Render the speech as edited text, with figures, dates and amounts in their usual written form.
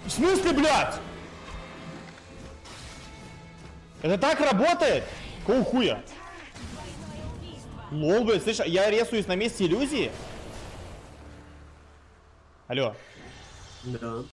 В смысле, блядь? Это так работает? Какого хуя? Лол, блядь, слышь, я рисуюсь на месте иллюзии? Алло. Да.